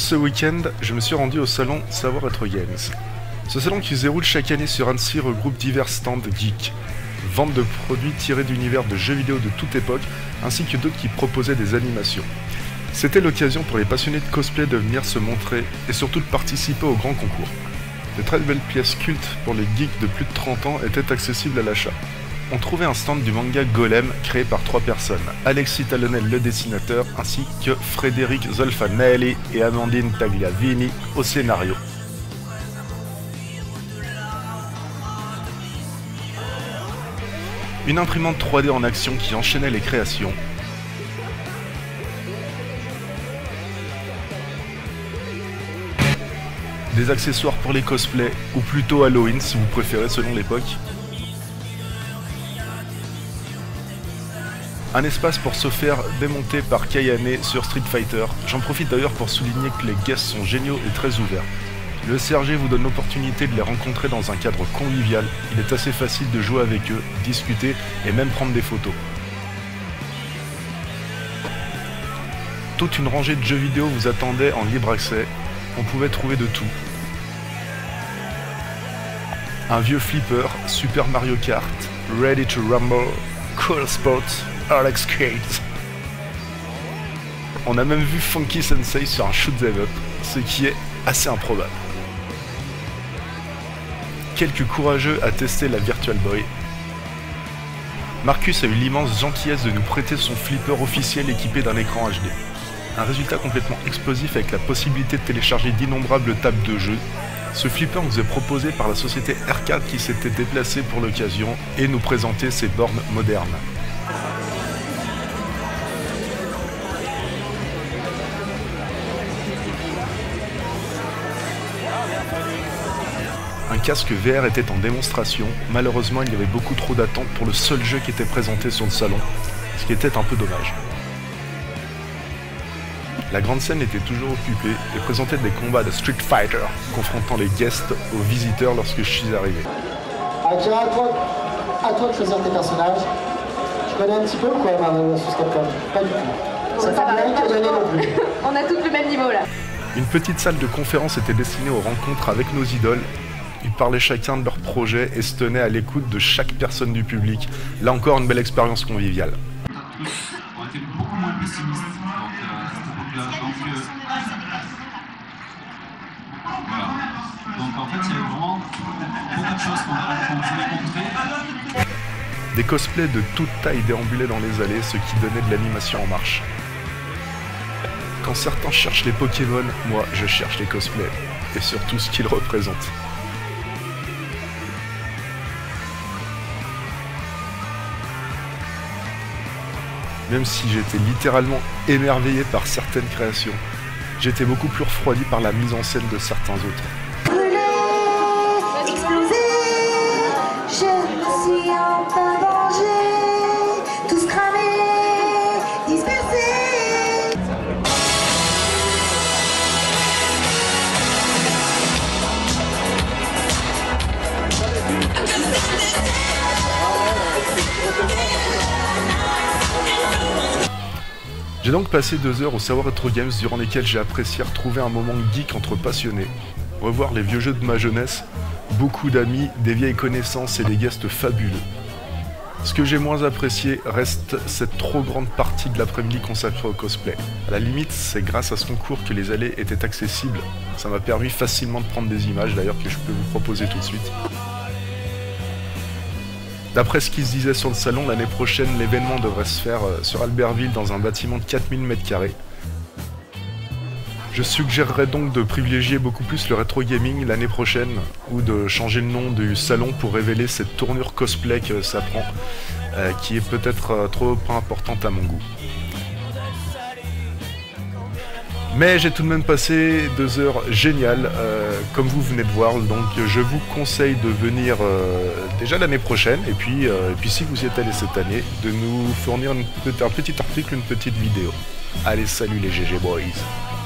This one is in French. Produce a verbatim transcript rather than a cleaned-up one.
ce week-end, je me suis rendu au salon Savoir Être Games. Ce salon qui se déroule chaque année sur Annecy regroupe divers stands geeks, vente de produits tirés d'univers de jeux vidéo de toute époque, ainsi que d'autres qui proposaient des animations. C'était l'occasion pour les passionnés de cosplay de venir se montrer et surtout de participer au grand concours. De très belles pièces cultes pour les geeks de plus de trente ans étaient accessibles à l'achat. On trouvait un stand du manga Golem créé par trois personnes, Alexis Talonnel le dessinateur ainsi que Frédéric Zolfanelli et Amandine Tagliavini au scénario. Une imprimante trois D en action qui enchaînait les créations. Des accessoires pour les cosplays, ou plutôt Halloween si vous préférez selon l'époque. Un espace pour se faire démonter par Kayane sur Street Fighter. J'en profite d'ailleurs pour souligner que les guests sont géniaux et très ouverts. Le C R G vous donne l'opportunité de les rencontrer dans un cadre convivial. Il est assez facile de jouer avec eux, discuter et même prendre des photos. Toute une rangée de jeux vidéo vous attendait en libre accès. On pouvait trouver de tout. Un vieux flipper, Super Mario Kart, Ready to Rumble, Cool Sports, Alex Skate. On a même vu Funky Sensei sur un shoot 'em up, ce qui est assez improbable. Quelques courageux à tester la Virtual Boy. Marcus a eu l'immense gentillesse de nous prêter son flipper officiel équipé d'un écran H D. Un résultat complètement explosif avec la possibilité de télécharger d'innombrables tables de jeu. Ce flipper nous est proposé par la société Arcade qui s'était déplacée pour l'occasion et nous présentait ses bornes modernes. Un casque V R était en démonstration, malheureusement il y avait beaucoup trop d'attentes pour le seul jeu qui était présenté sur le salon, ce qui était un peu dommage. La grande scène était toujours occupée et présentait des combats de Street Fighter, confrontant les guests aux visiteurs lorsque je suis arrivé. Ah, tiens, à toi, à toi de choisir tes personnages. Je connais un petit peu ou quoi, Marvel versus Capcom? Pas du tout. Ça t'a bien que donner non plus. On a tous le même niveau là. Une petite salle de conférence était destinée aux rencontres avec nos idoles. Ils parlaient chacun de leur projet et se tenaient à l'écoute de chaque personne du public. Là encore, une belle expérience conviviale. On était beaucoup moins pessimistes donc, euh, à cette époque-là. Donc, euh, voilà. Donc en fait, il y avait vraiment beaucoup de choses qu'on voulait montrer. Des cosplays de toute taille déambulaient dans les allées, ce qui donnait de l'animation en marche. Quand certains cherchent les Pokémon, moi je cherche les cosplays, et surtout ce qu'ils représentent. Même si j'étais littéralement émerveillé par certaines créations, j'étais beaucoup plus refroidi par la mise en scène de certains autres. Brûler, exploser, je me suis en plein danger, tous cramés, dispersés. J'ai donc passé deux heures au Savoir Être Games durant lesquelles j'ai apprécié retrouver un moment geek entre passionnés, revoir les vieux jeux de ma jeunesse, beaucoup d'amis, des vieilles connaissances et des guests fabuleux. Ce que j'ai moins apprécié reste cette trop grande partie de l'après-midi consacrée au cosplay. À la limite, c'est grâce à ce concours que les allées étaient accessibles. Ça m'a permis facilement de prendre des images d'ailleurs que je peux vous proposer tout de suite. D'après ce qui se disait sur le salon, l'année prochaine, l'événement devrait se faire sur Albertville dans un bâtiment de quatre mille mètres carrés. Je suggérerais donc de privilégier beaucoup plus le rétro gaming l'année prochaine, ou de changer le nom du salon pour révéler cette tournure cosplay que ça prend, euh, qui est peut-être euh, trop importante à mon goût. Mais j'ai tout de même passé deux heures géniales, euh, comme vous venez de voir, donc je vous conseille de venir euh, déjà l'année prochaine, et puis, euh, et puis si vous y êtes allé cette année, de nous fournir une, un petit article, une petite vidéo. Allez, salut les G G Boys!